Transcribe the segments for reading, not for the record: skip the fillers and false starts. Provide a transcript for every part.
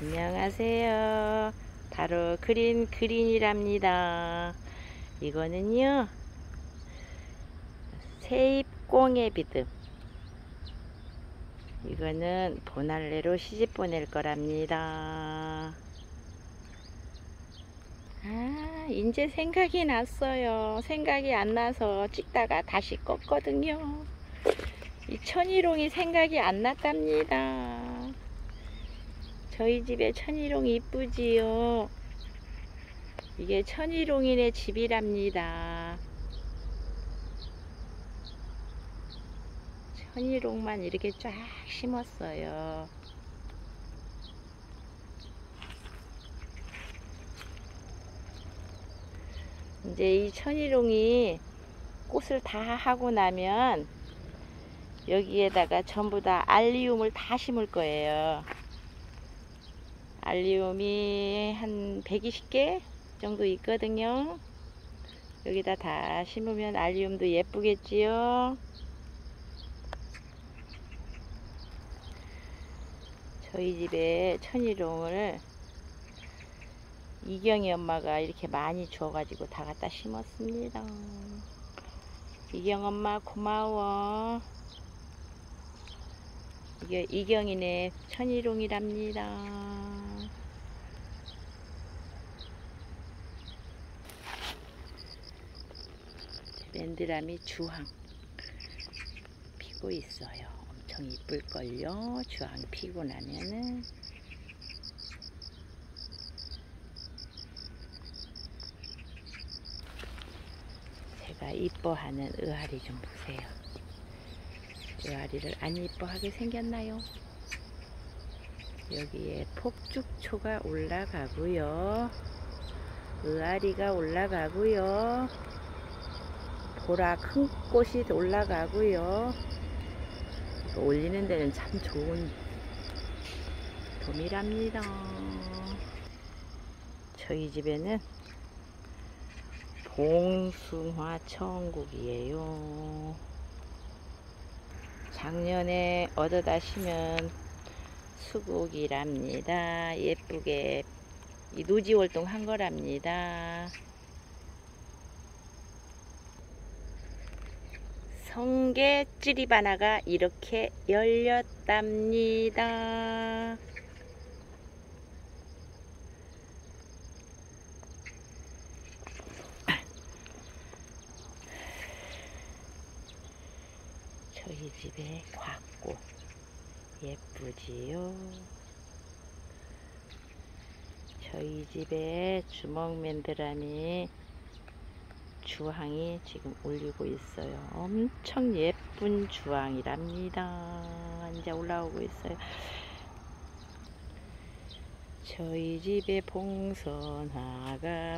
안녕하세요. 바로 그린이랍니다. 이거는요, 세입꽁의 비듬. 이거는 보날레로 시집 보낼 거랍니다. 이제 생각이 났어요. 생각이 안 나서 찍다가 다시 껐거든요. 이 천일홍이 생각이 안 났답니다. 저희 집에 천일홍 이쁘지요. 이게 천일홍이네 집이랍니다. 천일홍만 이렇게 쫙 심었어요. 이제 이 천일홍이 꽃을 다 하고 나면 여기에다가 전부 다 알리움을 다 심을 거예요. 알리움이 한 120개 정도 있거든요. 여기다 다 심으면 알리움도 예쁘겠지요. 저희 집에 천일홍을 이경이 엄마가 이렇게 많이 주어가지고 다 갖다 심었습니다. 이경 엄마 고마워. 이게 이경이네 천일홍이랍니다. 맨드라미 주황 피고 있어요. 엄청 이쁠걸요. 주황 피고 나면은. 제가 이뻐하는 의아리 좀 보세요. 의아리를 안 이뻐하게 생겼나요? 여기에 폭죽초가 올라가고요. 의아리가 올라가고요. 보라 큰 꽃이 올라가고요. 올리는 데는 참 좋은 돔이랍니다. 저희 집에는 봉숭아 천국이에요. 작년에 얻어다 심은 수국이랍니다. 예쁘게 이 노지 활동한 거랍니다. 성게 찌리바나가 이렇게 열렸답니다. 저희 집에 곽꽃 예쁘지요. 저희 집에 주먹맨드라미 주황이 지금 올리고 있어요. 엄청 예쁜 주황이랍니다. 이제 올라오고 있어요. 저희 집에 봉선화가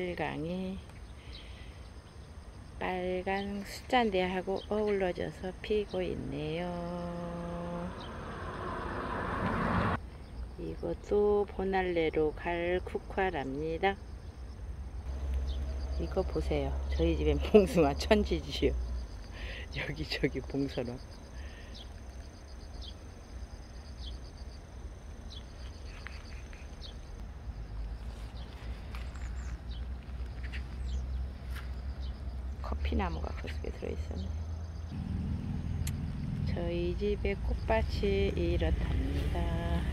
빨간 숫잔대하고 어우러져서 피고 있네요. 이것도 보날레로 갈 국화랍니다. 이거 보세요. 저희 집엔 봉숭아 천지지요. 여기저기 봉선화. 커피나무가 그 속에 들어있었네. 저희 집의 꽃밭이 이렇답니다.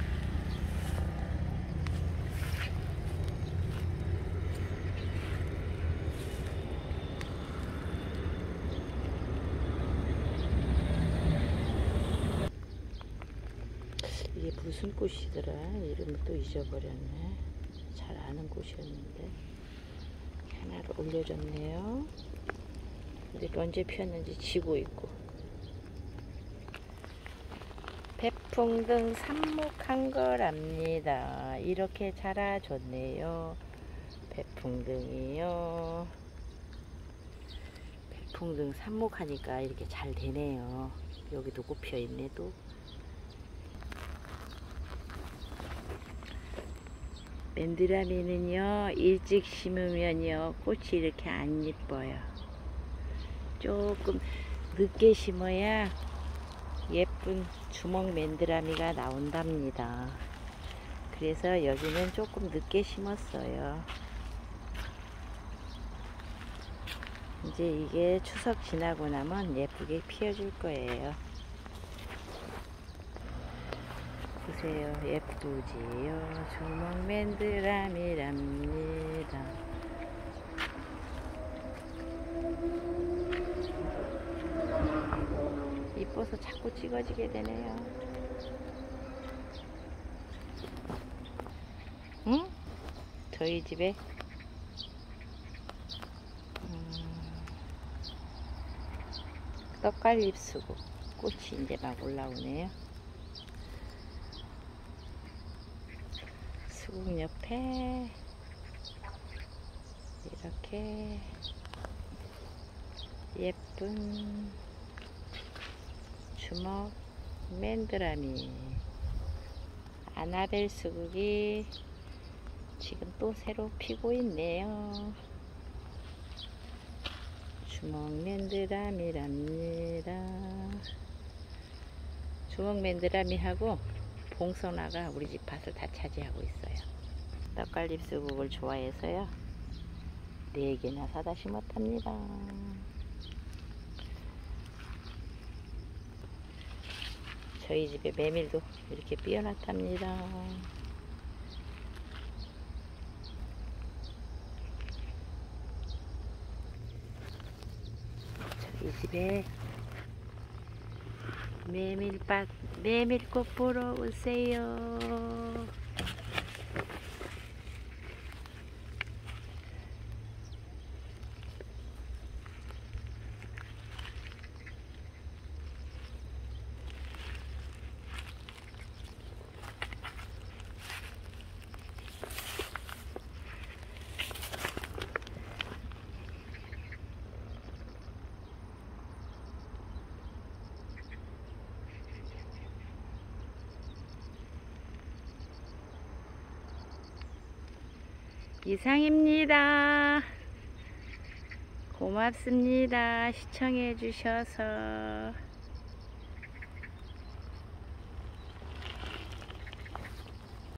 이게 무슨 꽃이더라? 이름을 또 잊어버렸네. 잘 아는 꽃이었는데 하나를 올려줬네요. 근데 언제 피었는지 지고 있고. 배풍등 삽목한 거랍니다. 이렇게 자라줬네요. 배풍등이요. 배풍등 삽목하니까 이렇게 잘 되네요. 여기도 꽃 피어있네 또. 맨드라미는요 일찍 심으면요 꽃이 이렇게 안 예뻐요. 조금 늦게 심어야 예쁜 주먹 맨드라미가 나온답니다. 그래서 여기는 조금 늦게 심었어요. 이제 이게 추석 지나고 나면 예쁘게 피어줄 거예요. 보세요, 예쁘지요. 주먹맨드라미랍니다. 이뻐서 자꾸 찍어지게 되네요. 응? 저희 집에 떡갈잎 수국 꽃이 이제 막 올라오네요. 수국 옆에 이렇게 예쁜 주먹 맨드라미 아나벨 수국이 지금 또 새로 피고 있네요. 주먹 맨드라미랍니다. 주먹 맨드라미하고 봉선화가 우리 집 밭을 다 차지하고 있어요. 떡갈잎 수국을 좋아해서요, 4개나 사다 심었답니다. 저희 집에 메밀도 이렇게 삐어났답니다. 저희 집에 메밀밭, 메밀꽃 보러 오세요. 이상입니다. 고맙습니다. 시청해 주셔서.